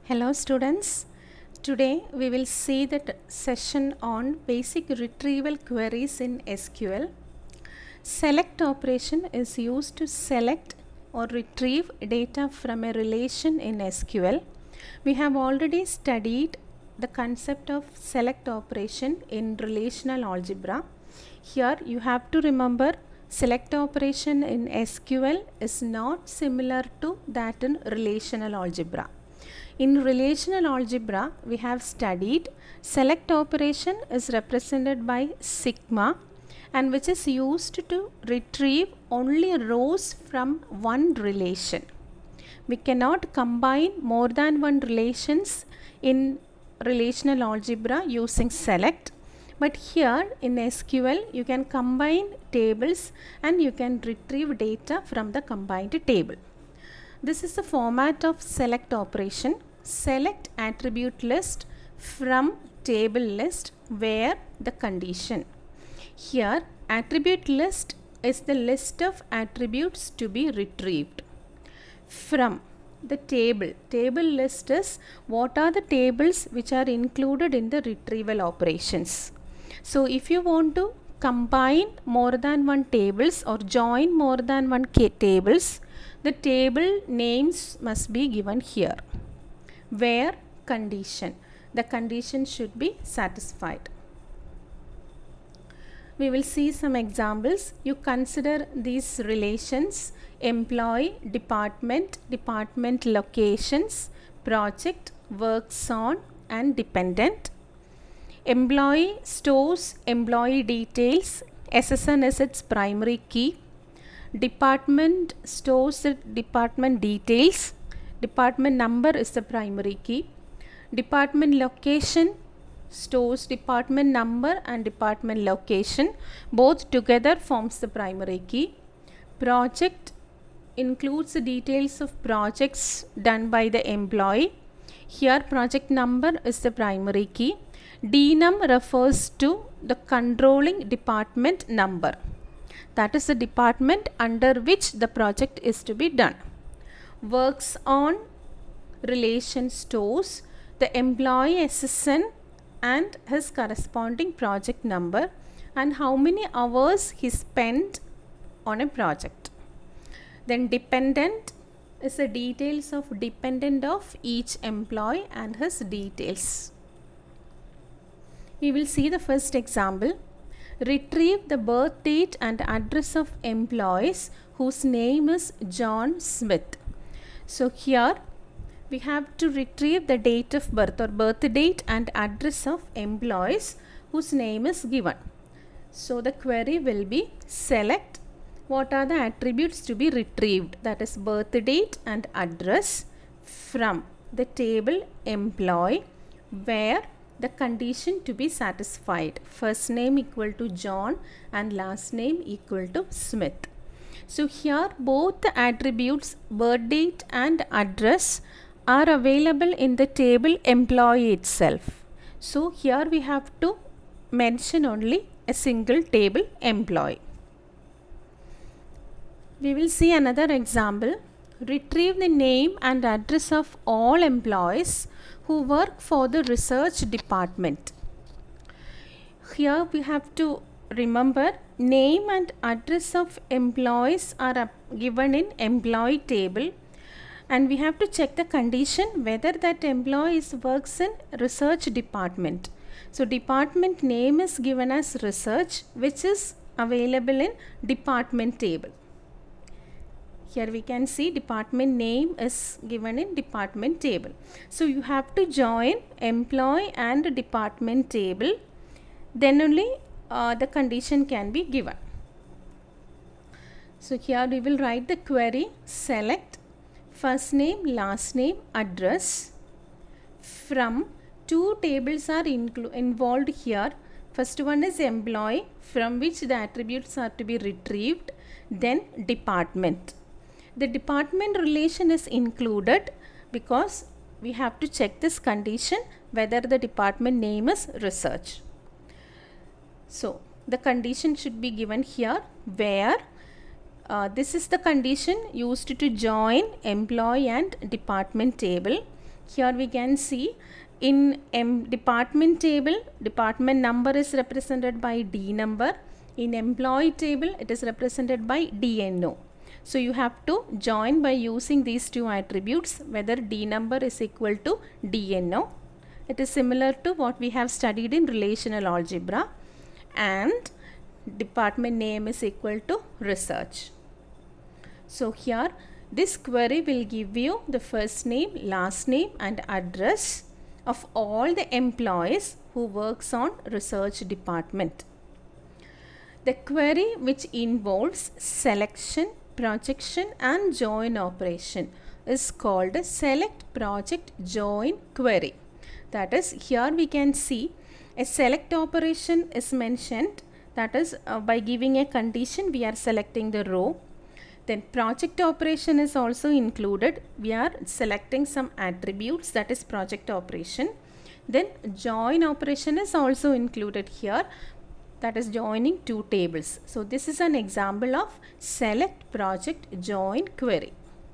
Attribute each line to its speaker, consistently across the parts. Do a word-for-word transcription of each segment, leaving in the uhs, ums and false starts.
Speaker 1: Hello students, today we will see the session on basic retrieval queries in S Q L. Select operation is used to select or retrieve data from a relation in S Q L. We have already studied the concept of select operation in relational algebra. Here you have to remember select operation in S Q L is not similar to that in relational algebra. In relational algebra, we have studied select operation is represented by sigma and which is used to retrieve only rows from one relation. We cannot combine more than one relations in relational algebra using select, but here in S Q L you can combine tables and you can retrieve data from the combined table. This is the format of select operation. Select attribute list from table list where the condition. Here attribute list is the list of attributes to be retrieved from the table. Table list is what are the tables which are included in the retrieval operations. So if you want to combine more than one tables or join more than one tables, the table names must be given here. Where condition, the condition should be satisfied. We will see some examples. You consider these relations: employee, department, department locations, project, works on, and dependent. Employee stores employee details. S S N is its primary key. Department stores the department details. Department number is the primary key. Department location stores department number and department location. Both together forms the primary key. Project includes the details of projects done by the employee. Here project number is the primary key. Denum refers to the controlling department number. That is the department under which the project is to be done. Works on relation stores the employee S S N and his corresponding project number and how many hours he spent on a project. Then dependent is the details of dependent of each employee and his details. We will see the first example. Retrieve the birth date and address of employees whose name is John Smith. So here we have to retrieve the date of birth or birth date and address of employees whose name is given. So the query will be select what are the attributes to be retrieved, that is birth date and address from the table employee where the condition to be satisfied, first name equal to John and last name equal to Smith. So here both the attributes birth date and address are available in the table employee itself. So here we have to mention only a single table employee. We will see another example. Retrieve the name and address of all employees who work for the research department. Here we have to remember name and address of employees are given in employee table and we have to check the condition whether that employee works in research department. So department name is given as research which is available in department table. Here we can see department name is given in department table. So you have to join employee and department table, then only uh, the condition can be given. So here we will write the query select first name, last name, address from two tables are involved here. First one is employee from which the attributes are to be retrieved, then department. The department relation is included because we have to check this condition whether the department name is research. So the condition should be given here where uh, this is the condition used to join employee and department table. Here we can see in em department table, department number is represented by D number. In employee table, it is represented by D N O. So you have to join by using these two attributes, whether D number is equal to D N O. It is similar to what we have studied in relational algebra, and department name is equal to research. So here this query will give you the first name, last name and address of all the employees who works on research department. The query which involves selection, projection and join operation is called a select project join query. That is, here we can see a select operation is mentioned. That is, uh, by giving a condition we are selecting the row. Then project operation is also included. We are selecting some attributes, that is project operation. Then join operation is also included here, that is joining two tables. So this is an example of select project join query.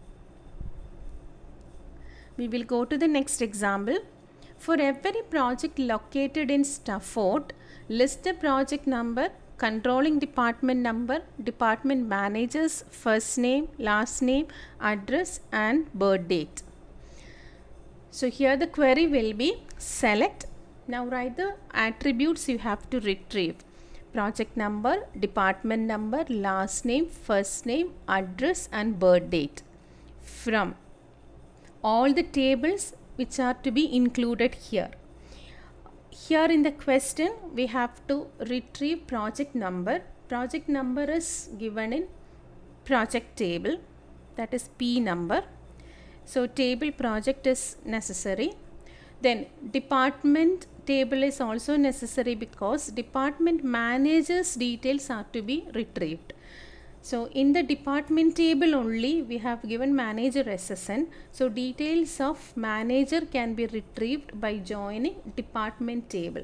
Speaker 1: We will go to the next example. For every project located in Stafford, list the project number, controlling department number, department manager's first name, last name, address and birth date. So here the query will be select. Now write the attributes you have to retrieve. Project number, department number, last name, first name, address and birth date from all the tables which are to be included here. Here in the question we have to retrieve project number. Project number is given in project table, that is P number. So table project is necessary. Then department table is also necessary because department manager's details are to be retrieved. So in the department table only we have given manager S S N. So details of manager can be retrieved by joining department table.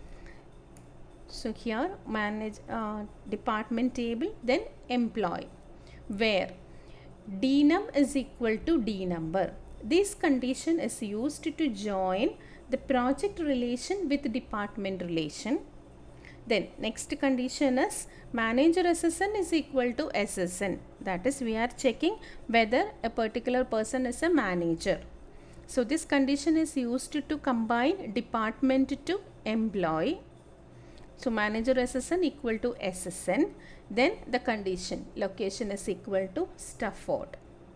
Speaker 1: So here manage uh, department table, then employee, where D num is equal to D number. This condition is used to join the project relation with department relation. Then next condition is manager S S N is equal to S S N. That is, we are checking whether a particular person is a manager. So this condition is used to, to combine department to employee. So manager S S N equal to S S N. Then the condition location is equal to Stafford.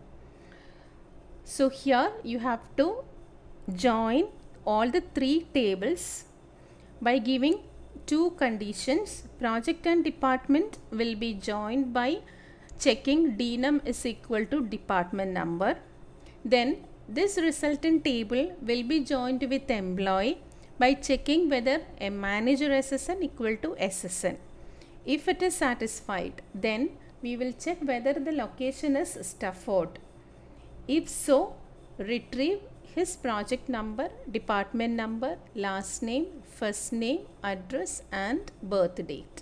Speaker 1: So here you have to join all the three tables by giving two conditions. Project and department will be joined by checking D num is equal to department number. Then this resultant table will be joined with employee by checking whether a manager S S N equal to S S N. If it is satisfied, then we will check whether the location is Stafford. If so, retrieve his project number, department number, last name, first name, address and birth date.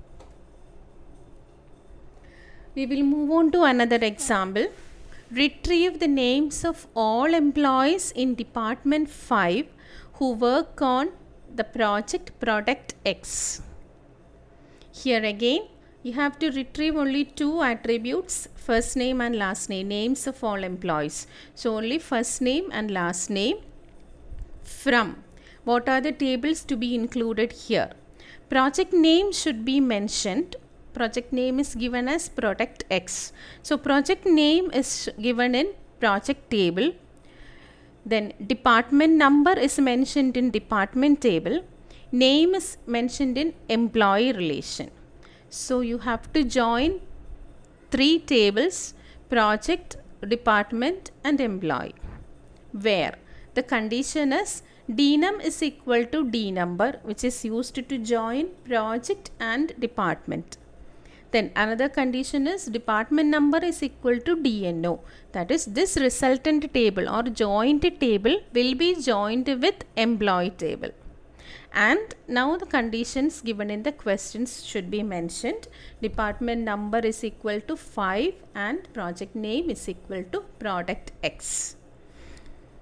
Speaker 1: We will move on to another example. Retrieve the names of all employees in department five who work on the project product X. Here again you have to retrieve only two attributes, first name and last name, names of all employees. So only first name and last name from. What are the tables to be included here? Project name should be mentioned. Project name is given as product X. So project name is given in project table. Then department number is mentioned in department table. Name is mentioned in employee relation. So you have to join three tables, project, department and employee, where the condition is D num is equal to D number, which is used to join project and department. Then another condition is department number is equal to D N O. That is, this resultant table or joint table will be joined with employee table. And now the conditions given in the questions should be mentioned. Department number is equal to five and project name is equal to product X.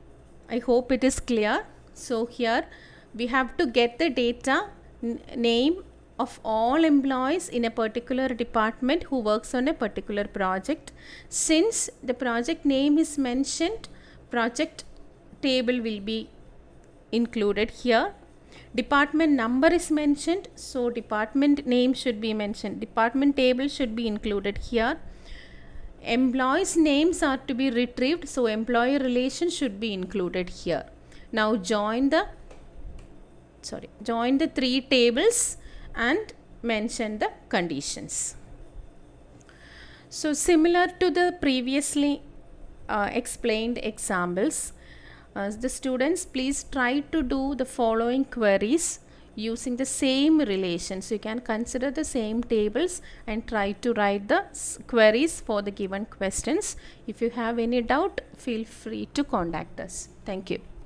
Speaker 1: I hope it is clear. So here we have to get the data name of all employees in a particular department who works on a particular project. Since the project name is mentioned, project table will be included here. Department number is mentioned, so department name should be mentioned. Department table should be included here. Employees names are to be retrieved, so employee relation should be included here. Now join the sorry join the three tables and mention the conditions. So similar to the previously uh, explained examples, uh, the students please try to do the following queries using the same relations. You can consider the same tables and try to write the queries for the given questions. If you have any doubt, feel free to contact us. Thank you.